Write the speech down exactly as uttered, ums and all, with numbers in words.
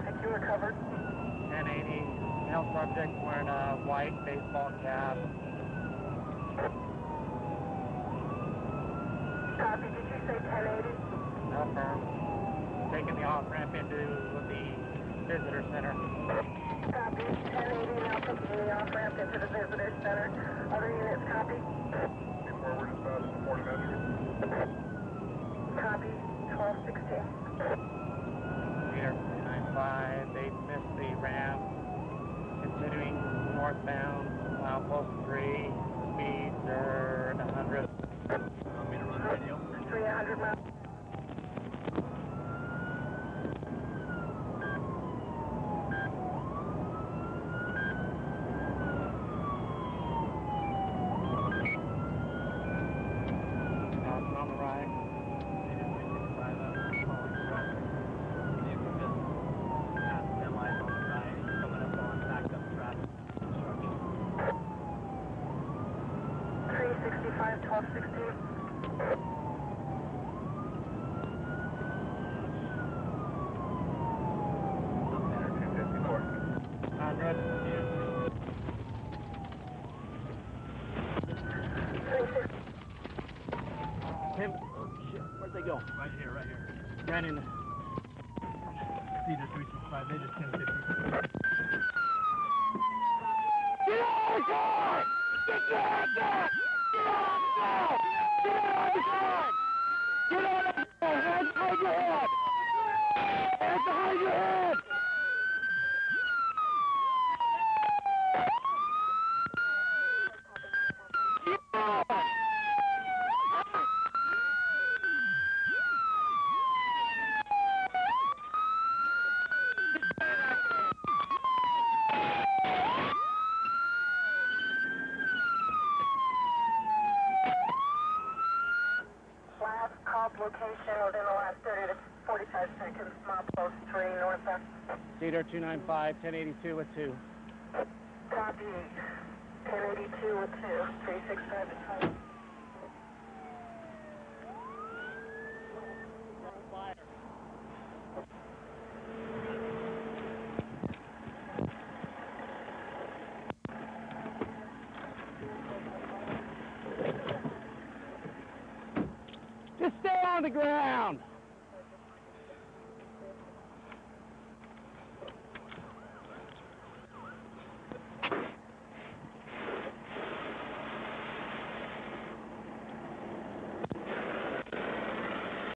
traffic, you are covered. ten eighty, male subject wearing a white baseball cap. Copy, did you say ten eighty? Affirm. Taking the off-ramp into the visitor center. Copy, ten eighty, now taking the off-ramp into the visitor center. Other units, copy? Be forward as fast as port of entry. Copy, twelve sixteen. Cedar two nine five, they missed the ramp. Continuing northbound, milepost three, speeds are one hundred. Want me to run radio? three hundred miles. Crossing on the right. three sixty-five, twelve sixteen. two fifty north. one hundred. Tim, oh shit, where'd they go? Right here, right here. Right in the... Cedar three sixty-five, they just ten fifty. Get out of the car! Get your hands up! Get out of the car! Get out of the car! Get out of the car! Hands behind your head! Hands behind your head! Last cop location within the last thirty to forty-five seconds, milepost three, northbound. Cedar two nine five, ten eighty-two with two. Copy, ten eighty-two with two, three sixty-five to five. Just stay on the ground!